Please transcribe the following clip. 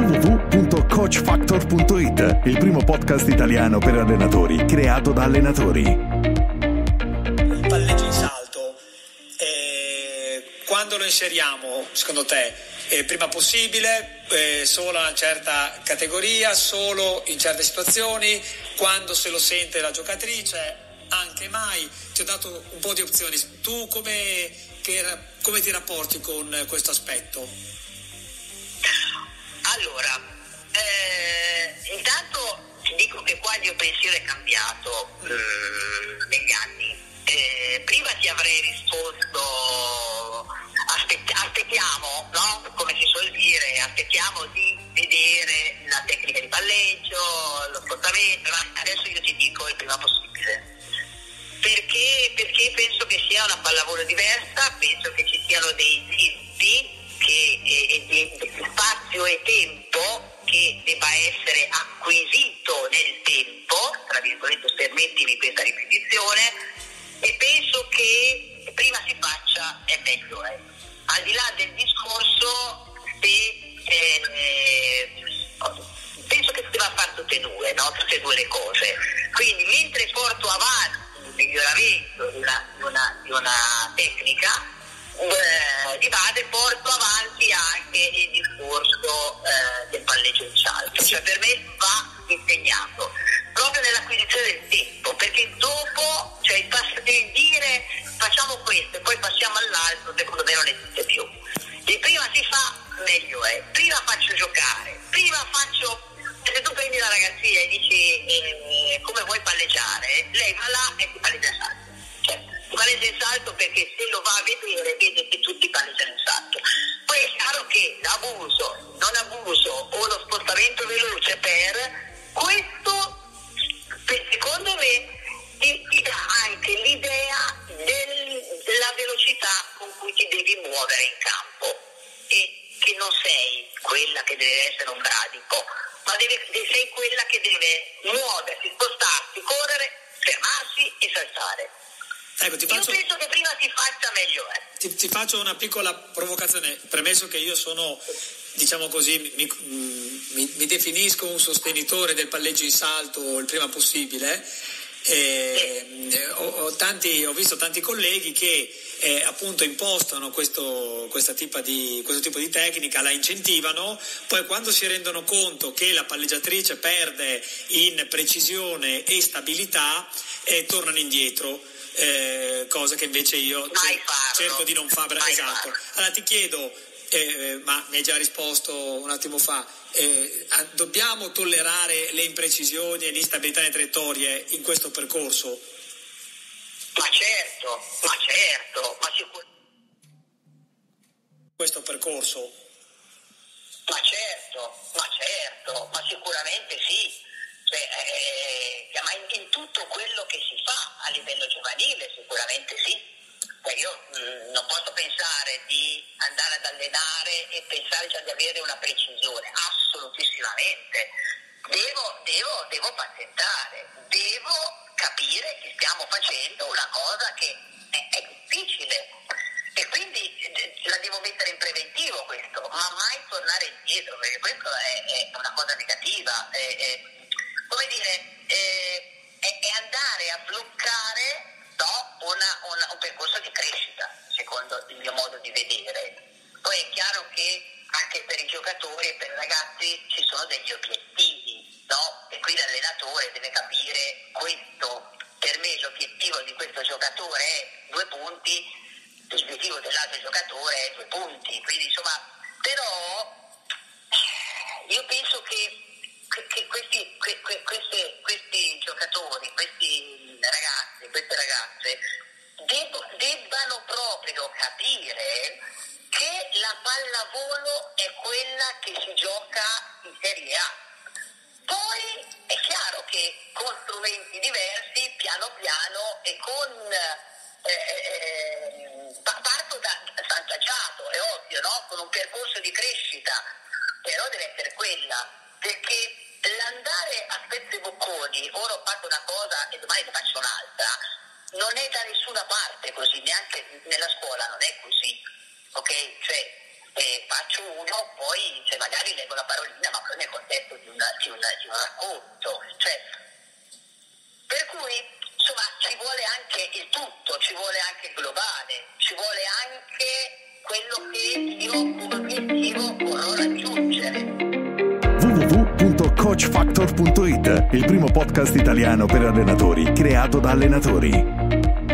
www.coachfactor.it, il primo podcast italiano per allenatori, creato da allenatori. Il palleggio in salto, quando lo inseriamo, secondo te? Prima possibile, solo a una certa categoria, solo in certe situazioni, quando se lo sente la giocatrice, anche mai? Ti ho dato un po' di opzioni. Tu come ti rapporti con questo aspetto? Allora, intanto ti dico che qua il mio pensiero è cambiato negli anni. Prima ti avrei risposto aspettiamo, no? Come si suol dire, aspettiamo di vedere la tecnica di palleggio, lo spostamento, ma adesso io ti dico il prima possibile. Perché penso che sia una pallavolo diversa, penso che ci siano dei tempi, spazio e tempo che debba essere acquisito nel tempo, tra virgolette, permettimi questa ripetizione, e penso che prima si faccia e meglio è. Al di là del discorso, penso che si debba fare tutte e due, no? Tutte e due le cose. Quindi mentre porto avanti il miglioramento di una tecnica, di base porto avanti anche il discorso del palleggio in salto, cioè per me va insegnato proprio nell'acquisizione del tempo, perché dopo, cioè il dire facciamo questo e poi passiamo all'altro, secondo me non esiste più. E prima si fa, meglio è. Prima faccio giocare, se tu prendi la ragazzina e dici come vuoi palleggiare, lei va là e ti palleggia in salto. Cioè, ti palleggia in salto perché se lo va a vedere vede che tutti palleggiano in salto. Poi è chiaro che l'abuso, non abuso o lo spostamento veloce questo, secondo me, ti dà anche l'idea della velocità con cui ti devi muovere in campo e che non sei quella che deve essere un bradipo, ma sei quella che deve muoversi, spostarsi, correre, fermarsi e saltare. Ecco, io penso che prima si faccia meglio è. Ti faccio una piccola provocazione, premesso che io sono, diciamo così, mi definisco un sostenitore del palleggio in salto il prima possibile. Ho visto tanti colleghi che appunto impostano questo tipo di tecnica, la incentivano, poi quando si rendono conto che la palleggiatrice perde in precisione e stabilità tornano indietro, cosa che invece io cerco di non fare. Esatto. Allora ti chiedo, ma mi hai già risposto un attimo fa, dobbiamo tollerare le imprecisioni e l'instabilità nelle traiettorie in questo percorso? Ma certo, ma sicuramente. Questo percorso? Ma certo, ma sicuramente sì. Ma in tutto quello che si fa a livello giovanile sicuramente sì. Io non posso pensare di andare ad allenare e pensare già di avere una precisione, assolutissimamente. Devo pazientare, devo capire che stiamo facendo una cosa che è difficile e quindi la devo mettere in preventivo questo, ma mai tornare indietro, perché questo è una cosa negativa. Come dire, è andare a bloccare, no, un percorso di crescita, secondo il mio modo di vedere. Poi è chiaro che anche per i giocatori e per i ragazzi ci sono degli obiettivi, no? E qui l'allenatore deve capire questo. Per me l'obiettivo di questo giocatore è 2 punti, l'obiettivo dell'altro giocatore è 2 punti. Quindi insomma, però io penso che questi giocatori, questi ragazzi, queste ragazze debbano proprio capire che la pallavolo è quella che si gioca in Serie A. Poi è chiaro che con strumenti diversi, piano piano e parto da svantaggiato, è ovvio, no? Con un percorso di crescita, però deve essere quella, perché l'andare a spezzi e bocconi, ora ho fatto una cosa e domani ne faccio un'altra, non è da nessuna parte così, neanche nella scuola non è così, ok? Cioè faccio uno, poi cioè, magari leggo la parolina, ma poi nel contesto di un racconto, cioè, per cui insomma ci vuole anche il tutto, ci vuole anche il globale, ci vuole anche quello che io come obiettivo vorrò raggiungere. www.coachfactor.it, il primo podcast italiano per allenatori creato da allenatori.